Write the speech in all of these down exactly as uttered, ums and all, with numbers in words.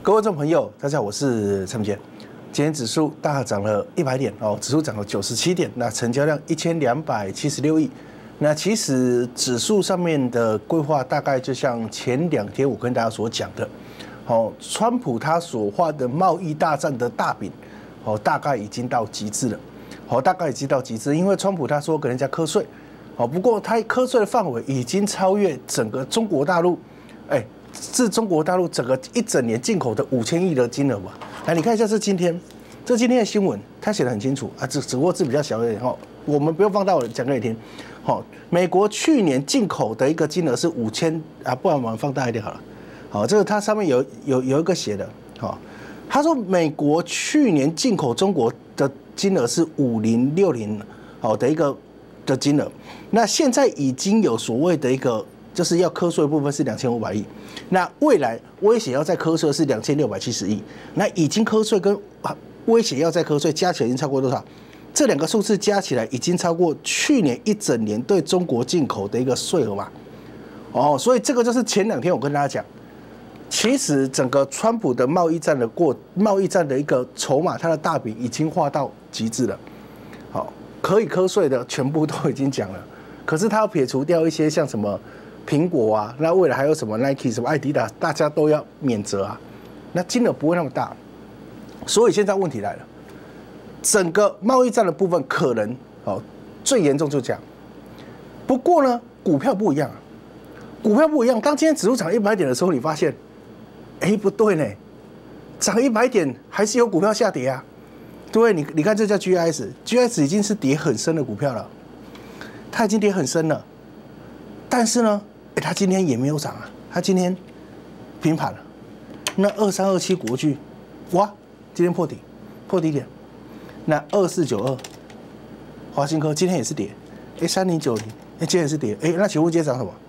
各位观众朋友，大家好，我是陈明杰。今天指数大涨了一百点哦，指数涨了九十七点，那成交量一千两百七十六亿。那其实指数上面的规划大概就像前两天我跟大家所讲的，哦，川普他所画的贸易大战的大饼，哦，大概已经到极致了，哦，大概已经到极致，因为川普他说跟人家课税，哦，不过他课税的范围已经超越整个中国大陆，哎。是中国大陆整个一整年进口的五千亿的金额吧？来，你看一下，这今天，这今天的新闻，它写得很清楚啊，只只不过字比较小一点哈。我们不用放大，我讲给你听。好，美国去年进口的一个金额是五千啊，不然我们放大一点好了。好，这个它上面有有有一个写的，好，他说美国去年进口中国的金额是五零六零好的一个的金额，那现在已经有所谓的一个。就是要课税的部分是两千五百亿，那未来威胁要再课税是两千六百七十亿，那已经课税跟威胁要再课税加起来已经超过多少？这两个数字加起来已经超过去年一整年对中国进口的一个税额嘛？哦，所以这个就是前两天我跟大家讲，其实整个川普的贸易战的过贸易战的一个筹码，它的大饼已经画到极致了。好，可以课税的全部都已经讲了，可是他要撇除掉一些像什么。苹果啊，那未来还有什么 Nike、什么艾迪达，大家都要免责啊，那金额不会那么大，所以现在问题来了，整个贸易战的部分可能哦最严重就这样。不过呢，股票不一样啊，股票不一样。当今天指数涨一百点的时候，你发现，哎不对呢，涨一百点还是有股票下跌啊，对不对？你你看这叫 G I S，G I S 已经是跌很深的股票了，它已经跌很深了，但是呢。它今天也没有涨啊，它今天平盘了。那二三二七国巨，哇，今天破底，破低点。那二四九二华新科今天也是跌，哎，三零九零，哎，今天也是跌，哎，那请问今天涨什么？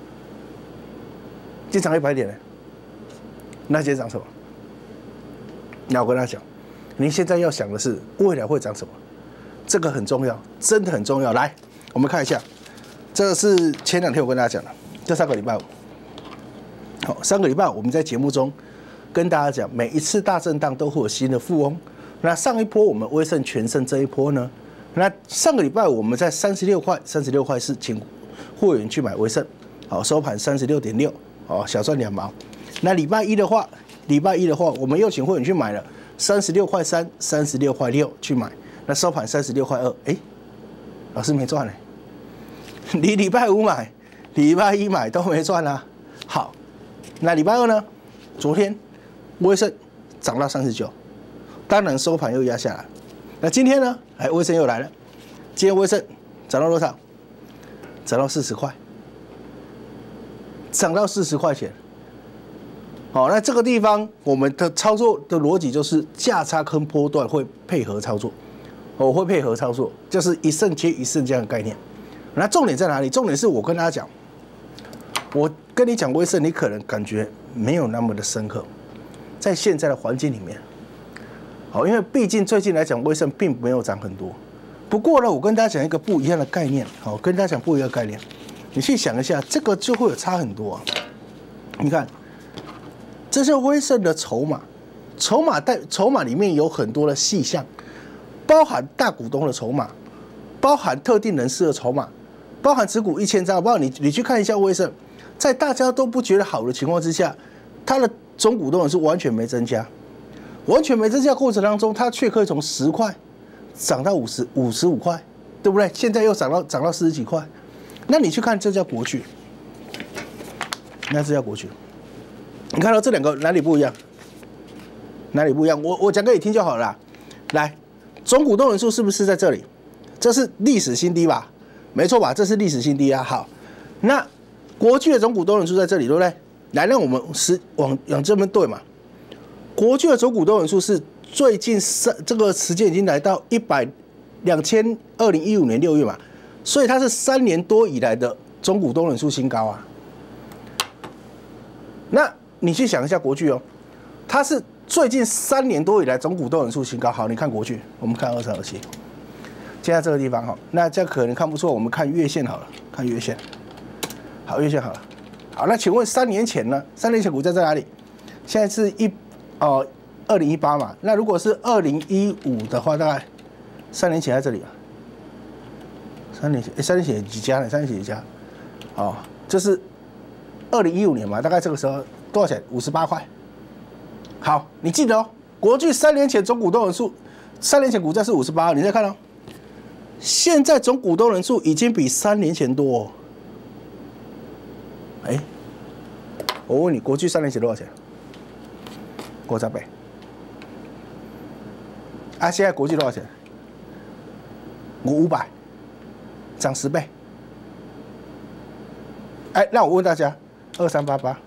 今天涨一百点呢？那今天涨什么？那我跟他讲，您现在要想的是未来会涨什么，这个很重要，真的很重要。来，我们看一下，这个是前两天我跟大家讲的。这上个礼拜五，好，上个礼拜我们在节目中跟大家讲，每一次大震荡都会有新的富翁。那上一波我们威盛全胜这一波呢？那上个礼拜我们在三十六块，三十六块是请会员去买威盛，好，收盘三十六点六，好，小赚两毛。那礼拜一的话，礼拜一的话，我们又请会员去买了三十六块三，三十六块六去买，那收盘三十六块二，哎，老师没赚呢，你礼拜五买。礼拜一买都没赚啊，好，那礼拜二呢？昨天威盛涨到三十九，当然收盘又压下来。那今天呢？哎，威盛又来了，今天威盛涨到多少？涨到四十块，涨到四十块钱。好，那这个地方我们的操作的逻辑就是价差跟波段会配合操作，我会配合操作，就是一胜接一胜这样的概念。那重点在哪里？重点是我跟大家讲。我跟你讲威盛，你可能感觉没有那么的深刻，在现在的环境里面，好，因为毕竟最近来讲，威盛并没有涨很多。不过呢，我跟大家讲一个不一样的概念，好，跟大家讲不一样的概念，你去想一下，这个就会有差很多啊。你看，这是威盛的筹码，筹码带筹码里面有很多的细项，包含大股东的筹码，包含特定人士的筹码，包含持股一千张，包括你你去看一下威盛。在大家都不觉得好的情况之下，它的总股东人数完全没增加，完全没增加过程当中，它却可以从十块涨到五十五十五块，对不对？现在又涨到涨到四十几块，那你去看这叫国巨，那这叫国巨，你看到这两个哪里不一样？哪里不一样？我我讲给你听就好了啦。来，总股东人数是不是在这里？这是历史新低吧？没错吧？这是历史新低啊。好，那。国巨的总股东人数在这里，对不对？来，让我们是往往这边对嘛。国巨的总股东人数是最近三这个时间已经来到一百两千二零一五年六月嘛，所以它是三年多以来的总股东人数新高啊。那你去想一下国巨哦，它是最近三年多以来总股东人数新高。好，你看国巨，我们看二三二七，现在这个地方哈，那这样可能看不错，我们看月线好了，看月线。好，月线好了。好，那请问三年前呢？三年前股价在哪里？现在是一哦，二零一八嘛，那如果是二零一五的话，大概三年前在这里啊，三年前，哎，三年前几家呢？三年前几家，哦，就是二零一五年嘛，大概这个时候多少钱？五十八块。好，你记得哦，国巨三年前总股东人数，三年前股价是五十八，你再看哦，现在总股东人数已经比三年前多哦。哎，我问你，国巨三年前多少钱？五十倍。啊，现在国巨多少钱？五五百，涨十倍。哎，那我问大家，二三八八，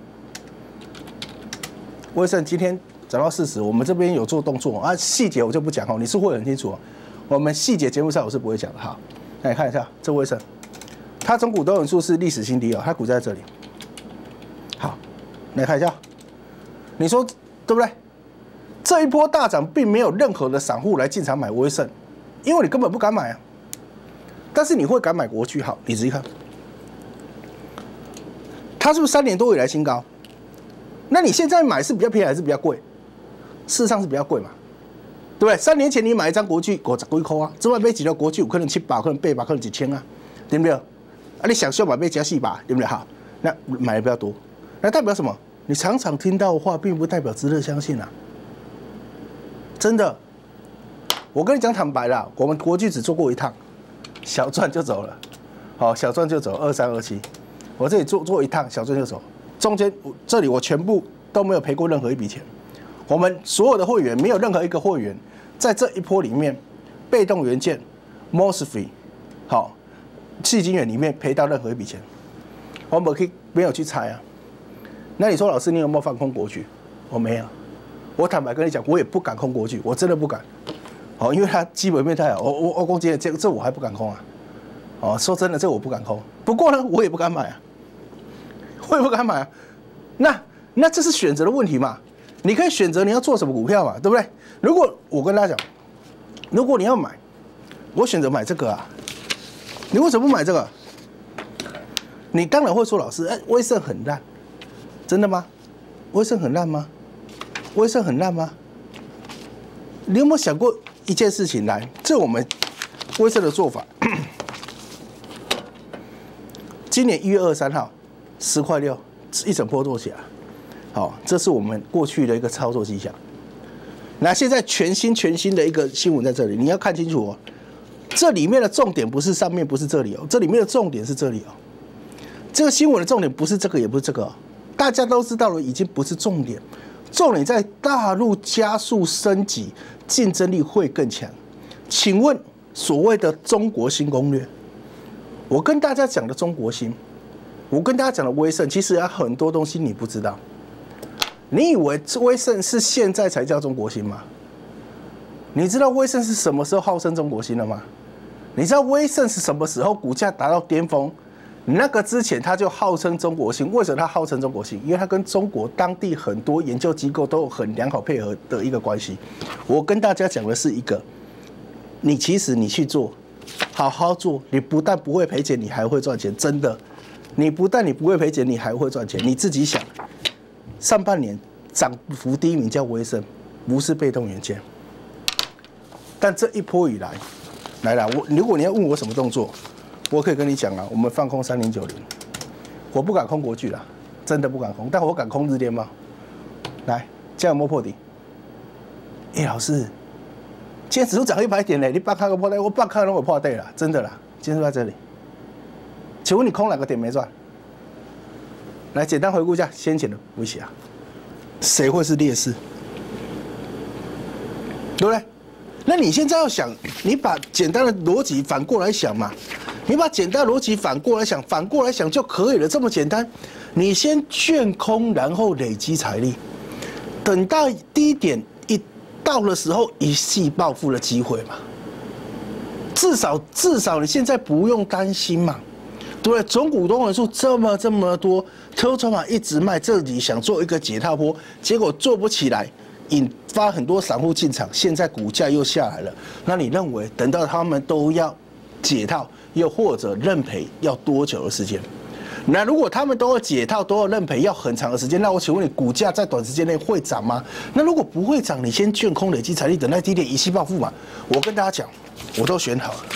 威盛今天涨到四十，我们这边有做动作啊，细节我就不讲哦，你是会很清楚哦。我们细节节目上我是不会讲的哈。那你看一下这威盛，它总股东人数是历史新低哦，它股价在这里。好，来看一下，你说对不对？这一波大涨，并没有任何的散户来进场买威盛，因为你根本不敢买啊。但是你会敢买国巨？好，你仔细看，它是不是三年多以来新高？那你现在买是比较便宜还是比较贵？事实上是比较贵嘛，对不对？三年前你买一张国巨五十几块啊，这外买几条国巨有可能七百，可能八百，可能一千啊，对不对？啊，你想小买买加四百，对不对？好，那买的比较多，那代表什么？你常常听到的话，并不代表值得相信啊。真的，我跟你讲坦白啦，我们国巨只做过一趟，小赚就走了，好，小赚就走，二三二七，我这里做做一趟，小赚就走，中间这里我全部都没有赔过任何一笔钱。我们所有的会员没有任何一个会员在这一波里面，被动元件、M O S F E T 好，矽晶圆里面赔到任何一笔钱，我们可以没有去猜啊。那你说老师，你有没有放空国巨？我没有。我坦白跟你讲，我也不敢空国巨，我真的不敢。哦，因为它基本面太好，我我我攻击这这我还不敢空啊。哦，说真的，这我不敢空。不过呢，我也不敢买啊，我也不敢买啊。那那这是选择的问题嘛？你可以选择你要做什么股票嘛，对不对？如果我跟大家讲，如果你要买，我选择买这个啊，你为什么不买这个？你当然会说，老师，哎，威盛很烂，真的吗？威盛很烂吗？威盛很烂吗？你有没有想过一件事情来？这我们威盛的做法，今年一月二十三号，十块六，一整波做起来，好，这是我们过去的一个操作迹象。那现在全新全新的一个新闻在这里，你要看清楚哦。这里面的重点不是上面，不是这里哦，这里面的重点是这里哦。这个新闻的重点不是这个，也不是这个哦，大家都知道了，已经不是重点。重点在大陆加速升级，竞争力会更强。请问所谓的中国新攻略，我跟大家讲的中国新，我跟大家讲的威盛，其实有很多东西你不知道。你以为威盛是现在才叫中国新吗？你知道威盛是什么时候号称中国新了吗？你知道威盛是什么时候股价达到巅峰？那个之前他就号称中国新，为什么他号称中国新？因为他跟中国当地很多研究机构都有很良好配合的一个关系。我跟大家讲的是一个，你其实你去做，好好做，你不但不会赔钱，你还会赚钱，真的。你不但你不会赔钱，你还会赚钱，你自己想。上半年涨幅第一名叫威盛，不是被动元件。但这一波以来，来了，我如果你要问我什么动作？我可以跟你讲啊，我们放空三零九零，我不敢空国巨啦，真的不敢空，但我敢空日联茂。来，这样有没有破底？哎、欸，老师，今天指数涨一百点嘞，你半看个破底，我半看都有破底了，真的啦，今天就在这里。请问你空哪个点没赚？来，简单回顾一下先前的威胁啊，谁会是劣势？对不对？那你现在要想，你把简单的逻辑反过来想嘛。你把简单逻辑反过来想，反过来想就可以了，这么简单。你先卷空，然后累积财力，等到低点一到的时候，一夕暴富的机会嘛。至少至少你现在不用担心嘛，对不对？总股东人数这么这么多，科筹码一直卖，这里想做一个解套波，结果做不起来，引发很多散户进场，现在股价又下来了。那你认为等到他们都要解套？又或者认赔要多久的时间？ 那如果他们都要解套，都要认赔，要很长的时间，那我请问你，股价在短时间内会涨吗？那如果不会涨，你先卷空累积财力，等待低点一夕暴富嘛？我跟大家讲，我都选好了。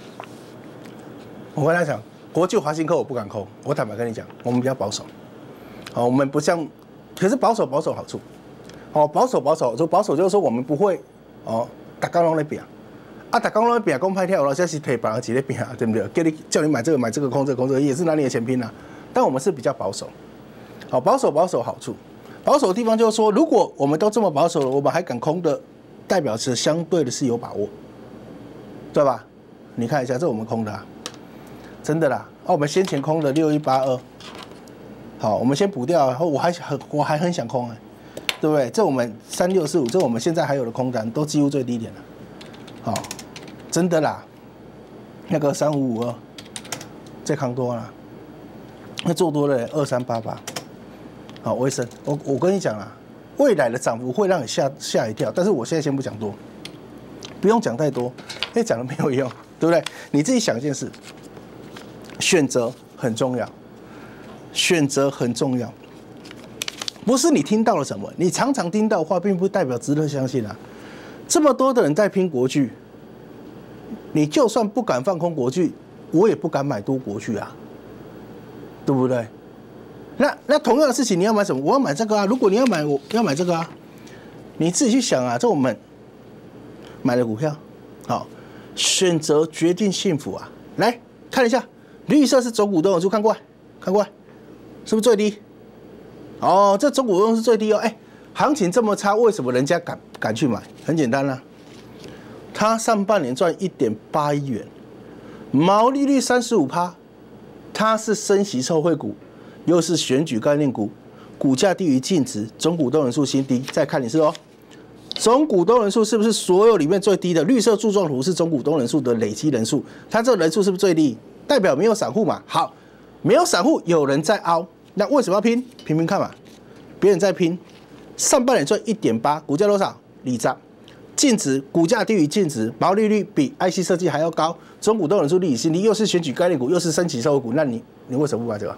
我跟大家讲，国际华新科我不敢空，我坦白跟你讲，我们比较保守。好，我们不像，可是保守保守好处，哦，保守保守，说保守就是说我们不会哦，打高拢在变。啊，打刚刚变公派跳了，现在是赔板而几在变啊，对不对？叫你叫你买这个买这个空这个空这个，也是拿你的钱拼啊。但我们是比较保守，好，保守保守好处，保守的地方就是说，如果我们都这么保守了，我们还敢空的，代表是相对的是有把握，对吧？你看一下，这我们空的、啊，真的啦。啊，我们先前空的六一八二，好，我们先补掉，我还很我还很想空哎、欸，对不对？这我们三六四五，这我们现在还有的空单都几乎最低点了，好。真的啦，那个三五五二，再扛多了，那做多了二三八八，好，威盛，我我跟你讲啊，未来的涨幅会让你吓吓一跳，但是我现在先不讲多，不用讲太多，因为讲了没有用，对不对？你自己想一件事，选择很重要，选择很重要，不是你听到了什么，你常常听到的话，并不代表值得相信啊。这么多的人在拼国巨。你就算不敢放空国巨，我也不敢买多国巨啊，对不对？那那同样的事情，你要买什么？我要买这个啊！如果你要买，我要买这个啊！你自己去想啊，这我们买的股票，好，选择决定幸福啊！来看一下，绿色是总股东人数，看过来，看过来，是不是最低？哦，这总股东是最低哦。哎，行情这么差，为什么人家敢敢去买？很简单啦、啊。它上半年赚一点八亿元，毛利率三十五趴，它是升息受惠股，又是选举概念股，股价低于净值，总股东人数新低。再看一次哦，总股东人数是不是所有里面最低的？绿色柱状图是总股东人数的累积人数，它这个人数是不是最低？代表没有散户嘛？好，没有散户，有人在凹，那为什么要拼？拼拼看嘛，别人在拼，上半年赚一点八，股价多少？里涨。净值股价低于净值，毛利率比 I C 设计还要高，总股东人数利益新低，又是选举概念股，又是升级受惠股，那你你为什么不买这个？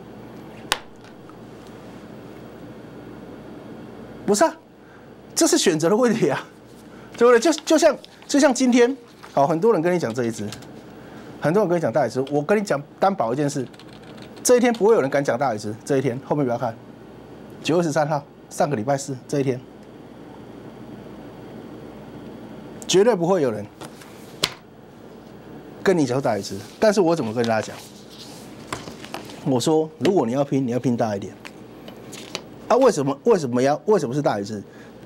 不是啊，这是选择的问题啊，对不对？就就像就像今天，好，很多人跟你讲这一支，很多人跟你讲大一支，我跟你讲担保一件事，这一天不会有人敢讲大一支，这一天后面不要看，九月十三号，上个礼拜四这一天。绝对不会有人跟你讲大一支，但是我怎么跟大家讲？我说，如果你要拼，你要拼大一点。啊，为什么？为什么要？为什么是大一支？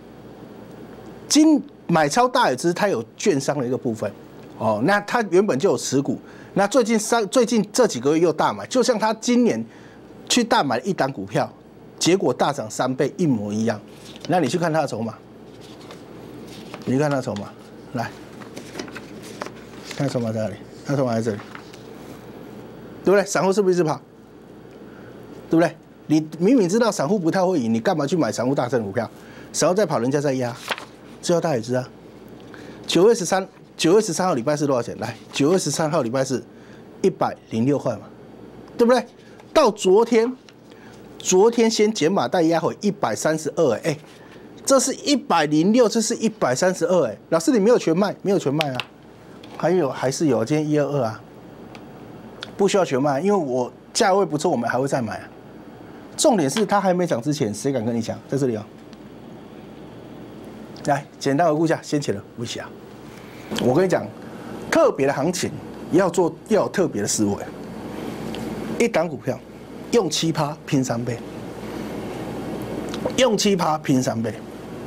今买超大一支，它有券商的一个部分，哦，那它原本就有持股，那最近三最近这几个月又大买，就像他今年去大买一档股票，结果大涨三倍，一模一样。那你去看它的筹码，你去看它的筹码。来，看筹码在哪里？看筹码在这里，对不对？散户是不是一直跑？对不对？你明明知道散户不太会赢，你干嘛去买散户大胜股票？散户在跑，人家在压，这要大一支啊！九月十三，九月十三号礼拜四多少钱？来，九月十三号礼拜四，一百零六块嘛，对不对？到昨天，昨天先减码带压回一百三十二，哎。这是一百零六，这是一百三十二，哎，老师你没有全卖，没有全卖啊，还有还是有，今天一二二啊，不需要全卖，因为我价位不错，我们还会再买啊。重点是它还没涨之前，谁敢跟你讲？在这里啊、哦，来简单回顾一下先前的微笑。我跟你讲，特别的行情要做要有特别的思维，一档股票用七趴拼三倍，用七趴拼三倍。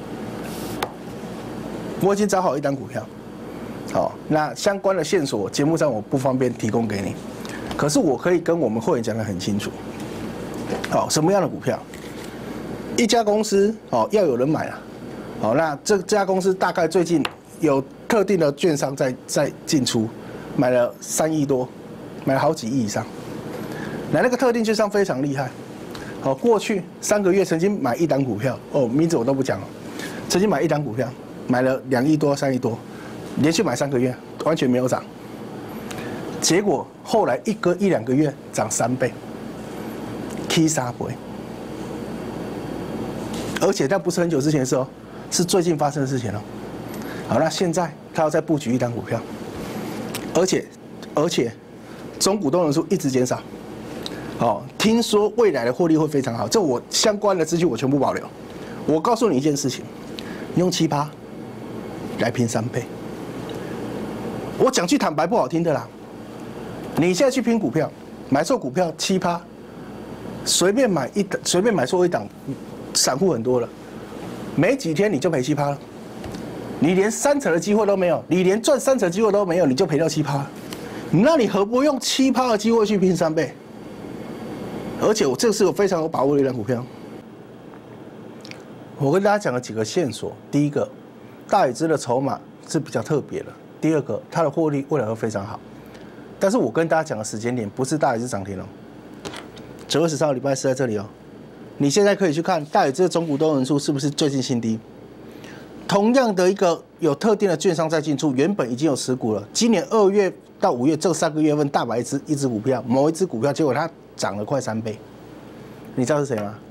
我已经找好一档股票，好，那相关的线索节目上我不方便提供给你，可是我可以跟我们会员讲得很清楚。好，什么样的股票？一家公司哦要有人买啊，好，那这这家公司大概最近有特定的券商在在进出，买了三亿多，买了好几亿以上。那那个特定券商非常厉害，好，过去三个月曾经买一档股票，哦，名字我都不讲了，曾经买一档股票。买了两亿多、三亿多，连续买三个月，完全没有涨。结果后来一个一两个月涨三倍， K 三倍，而且它不是很久之前的事哦，是最近发生的事情哦。好，那现在他要再布局一档股票，而且而且总股东人数一直减少。哦，听说未来的获利会非常好，这我相关的资讯我全部保留。我告诉你一件事情，用七趴来拼三倍。我讲句坦白不好听的啦，你现在去拼股票，买错股票七趴，随便买一档，随便买错一档，散户很多了，没几天你就赔七趴了，你连三成的机会都没有，你连赚三成的机会都没有，你就赔掉七趴，那你何不用七趴的机会去拼三倍？而且我这个是有非常有把握的一档股票。我跟大家讲了几个线索：第一个，大宇资的筹码是比较特别的；第二个，它的获利未来会非常好。但是我跟大家讲的时间点不是大宇资涨停哦，九月十三号礼拜四在这里哦。你现在可以去看大宇资的总股东人数是不是最近新低？同样的一个有特定的券商在进出，原本已经有持股了。今年二月到五月这三个月份，大买一只一只股票，某一只股票，结果它涨了快三倍，你知道是谁吗？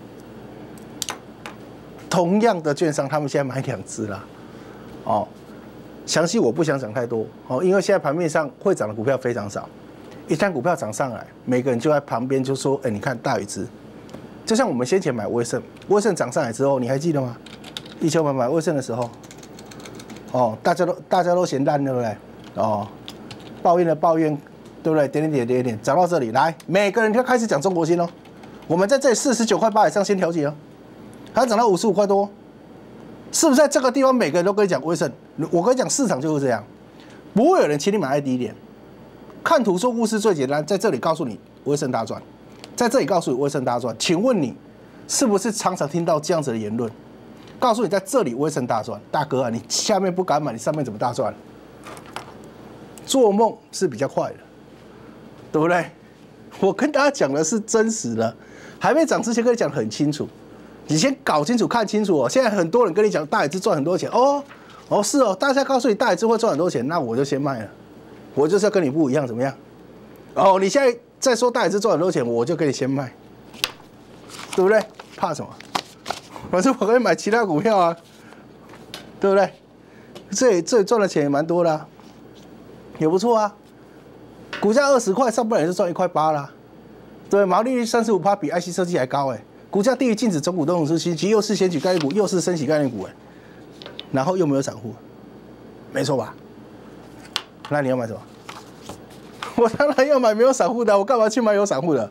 同样的券商，他们现在买两只啦，哦，详细我不想讲太多哦，因为现在盘面上会涨的股票非常少，一旦股票涨上来，每个人就在旁边就说，哎，你看大宇资，就像我们先前买威盛，威盛涨上来之后，你还记得吗？一千我们买威盛的时候，哦，大家都大家都嫌烂，对不对？哦，抱怨的抱怨。对不对？点点点点点，涨到这里来，每个人就开始讲中国芯哦。我们在这里四十九块八以上先调节哦，它涨到五十五块多，是不是在这个地方每个人都跟你讲威盛？我跟你讲，市场就是这样，不会有人请你买在低点。看图说故事最简单，在这里告诉你威盛大赚，在这里告诉你威盛大赚。请问你是不是常常听到这样子的言论？告诉你在这里威盛大赚，大哥啊，你下面不敢买，你上面怎么大赚？做梦是比较快的。对不对？我跟大家讲的是真实的，还没涨之前跟你讲得很清楚，你先搞清楚、看清楚哦。现在很多人跟你讲大宇资赚很多钱哦，哦是哦，大家告诉你大宇资会赚很多钱，那我就先卖了，我就是要跟你不一样，怎么样？哦，你现在在说大宇资赚很多钱，我就跟你先卖，对不对？怕什么？反正我可以买其他股票啊，对不对？这里这里赚的钱也蛮多的、啊，也不错啊。股价二十块，上半年就赚一块八啦，对，毛利率三十五趴，比 I C 设计还高哎、欸。股价低于净值总股东人数，其实又是选举概念股，又是升息概念股哎、欸，然后又没有散户，没错吧？那你要买什么？我当然要买没有散户的，我干嘛去买有散户的？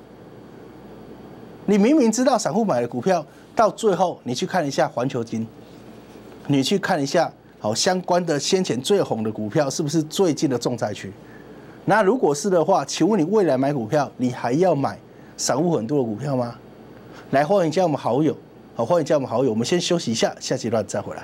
你明明知道散户买的股票，到最后你去看一下环球金，你去看一下好相关的先前最红的股票，是不是最近的重灾区？那如果是的话，请问你未来买股票，你还要买散户很多的股票吗？来，欢迎加我们好友，好，欢迎加我们好友。我们先休息一下，下阶段再回来。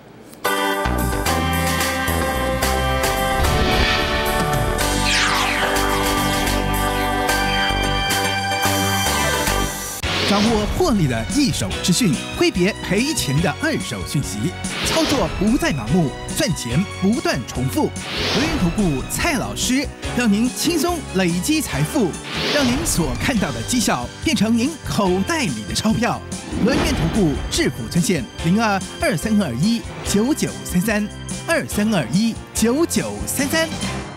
掌握获利的一手资讯，挥别赔钱的二手讯息，操作不再盲目，赚钱不断重复。轮源投顾蔡老师让您轻松累积财富，让您所看到的绩效变成您口袋里的钞票。轮源投顾致富专线零二二三二一九九三三二三二一九九三三。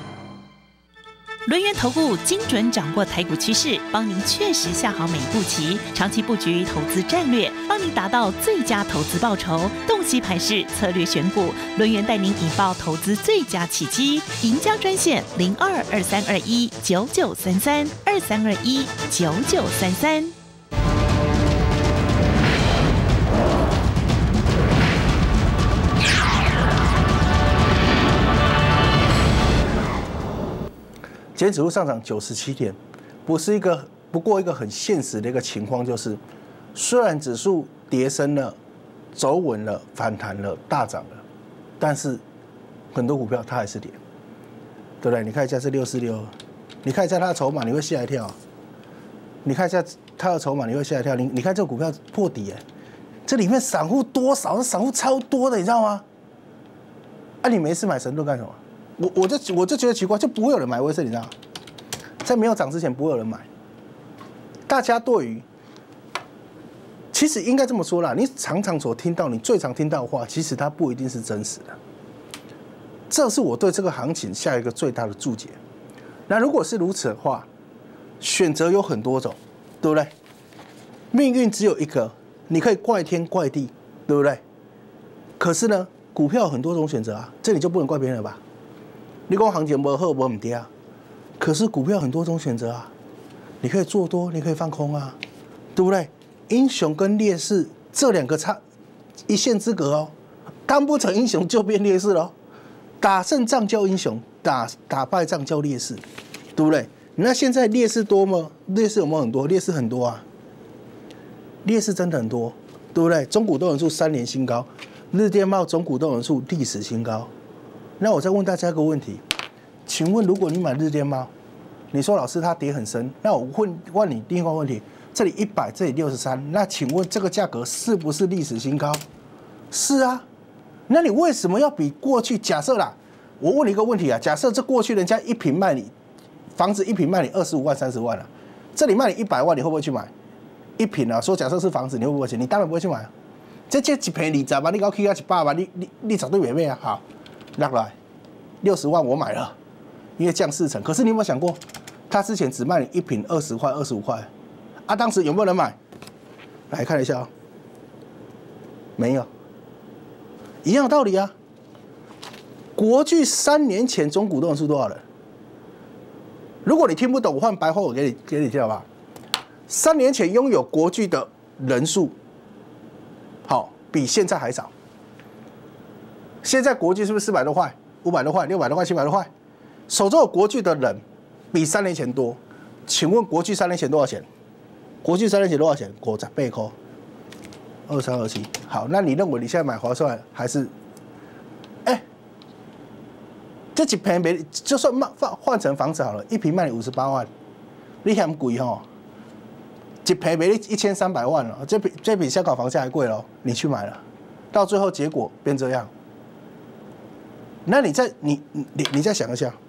轮源投顾精准掌握台股趋势，帮您确实下好每一步棋，长期布局投资战略，帮您达到最佳投资报酬。洞悉盘势，策略选股，轮源带您引爆投资最佳契机。赢家专线零二二三二一九九三三二三二一九九三三。 今天指数上涨九十七点，不是一个不过一个很现实的一个情况，就是虽然指数跌升了、走稳了、反弹了、大涨了，但是很多股票它还是跌，对不对？你看一下这六四六，你看一下它的筹码，你会吓一跳。你看一下它的筹码，你会吓一跳。你你看这个股票破底哎，这里面散户多少？散户超多的，你知道吗？啊，你没事买神盾干什么？我我就我就觉得奇怪，就不会有人买威盛，你知道吗？在没有涨之前，不会有人买。 大家对于，其实应该这么说啦，你常常所听到，你最常听到的话，其实它不一定是真实的。这是我对这个行情下一个最大的注解。那如果是如此的话，选择有很多种，对不对？命运只有一个，你可以怪天怪地，对不对？可是呢，股票有很多种选择啊，这你就不能怪别人了吧？你讲行情不好不唔跌啊，可是股票很多种选择啊，你可以做多，你可以放空啊，对不对？英雄跟劣势这两个差一线之隔哦，当不成英雄就变劣势了。打胜仗叫英雄，打打败仗叫劣势，对不对？那现在劣势多吗？劣势有没有很多？劣势很多啊，劣势真的很多，对不对？中股动能数三年新高，日电贸中股动能数历史新高。那我再问大家一个问题，请问如果你买日电贸，你说老师它跌很深，那我问问你另外一个问题，这里一百，这里六十三，那请问这个价格是不是历史新高？是啊。那你为什么要比过去？假设啦，我问你一个问题啊，假设这过去人家一坪卖你房子一坪卖你二十五万、三十万了、啊，这里卖你一百万，你会不会去买？一坪啊，说假设是房子，你会不会去？你当然不会去买、啊。这这一坪二十万，你搞起啊一百万，你你你绝对袂买啊！好，落来六十万我买了，因为降四成。可是你有没有想过，他之前只卖你一坪二十块、二十五块，啊，当时有没有人买？来看一下哦，没有。一样的道理啊！国巨三年前总股东是多少人？如果你听不懂，我换白话我给你给你听好不好？三年前拥有国巨的人数，好比现在还少。现在国巨是不是四百多块、五百多块、六百多块、七百多块？手中有国巨的人比三年前多。请问国巨三年前多少钱？国巨三年前多少钱？五十八块。二三二七，好，那你认为你现在买划算还是？哎、欸，这几坪没，就算卖换成房子好了，一坪卖你五十八万，你嫌贵吼？一坪没一千三百万了，这比这比香港房价还贵了，你去买了，到最后结果变这样，那你再你你你再想一下，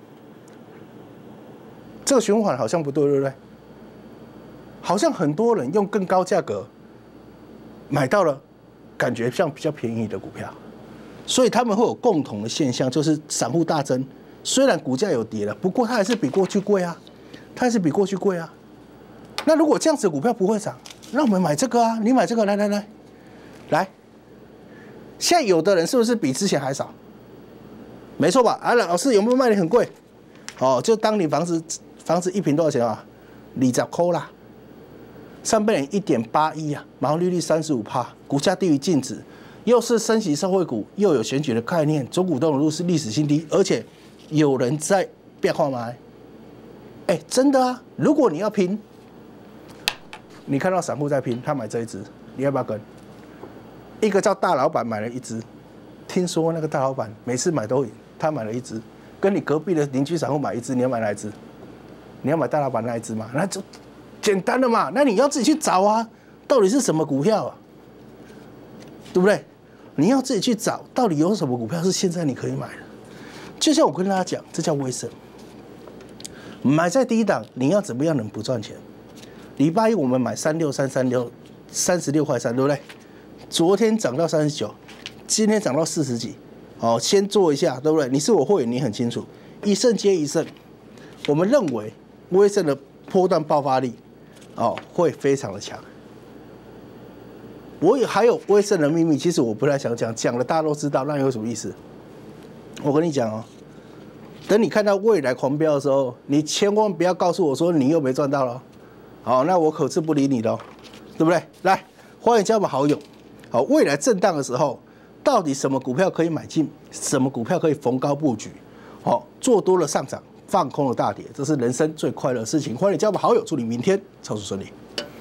这个循环好像不对，对不对？好像很多人用更高价格。买到了，感觉像比较便宜的股票，所以他们会有共同的现象，就是散户大增。虽然股价有跌了，不过它还是比过去贵啊，它还是比过去贵啊。那如果这样子的股票不会涨，那我们买这个啊，你买这个，来来来，来。现在有的人是不是比之前还少？没错吧？啊，老师有没有卖的很贵？哦，就当你房子房子一坪多少钱啊？二十块啦。上半年一点八一啊，毛利率三十五趴，股价低于净值，又是升息社会股，又有选举的概念，总股东的入是历史新低，而且有人在变化买，哎、欸，真的啊！如果你要拼，你看到散户在拼，他买这一只，你要不要跟？一个叫大老板买了一只，听说那个大老板每次买都赢，他买了一只，跟你隔壁的邻居散户买一只，你要买哪一只？你要买大老板那一只吗？那就。简单的嘛，那你要自己去找啊，到底是什么股票啊？对不对？你要自己去找，到底有什么股票是现在你可以买的？就像我跟大家讲，这叫威盛，买在低档，你要怎么样能不赚钱？礼拜一我们买三六三三六，三十六块三，对不对？昨天涨到三十九，今天涨到四十几，哦，先做一下，对不对？你是我会员，你很清楚，一胜接一胜，我们认为威盛的波段爆发力。哦，会非常的强。我也还有威盛的秘密，其实我不太想讲，讲了大家都知道，那有什么意思？我跟你讲哦，等你看到未来狂飙的时候，你千万不要告诉我说你又没赚到了，好，那我可是不理你的哦，对不对？来，欢迎加我们好友。好，未来震荡的时候，到底什么股票可以买进，什么股票可以逢高布局？好，做多了上涨。放空了大跌，这是人生最快乐的事情。欢迎加我们好友，祝你明天操作顺利。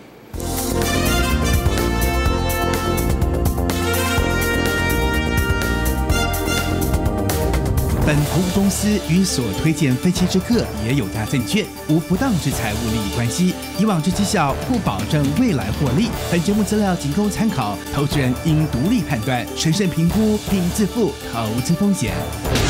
本投资公司与所推荐分期之客也有大证券，无不当之财务利益关系。以往之绩效不保证未来获利。本节目资料仅供参考，投资人应独立判断、审慎评估并自负投资风险。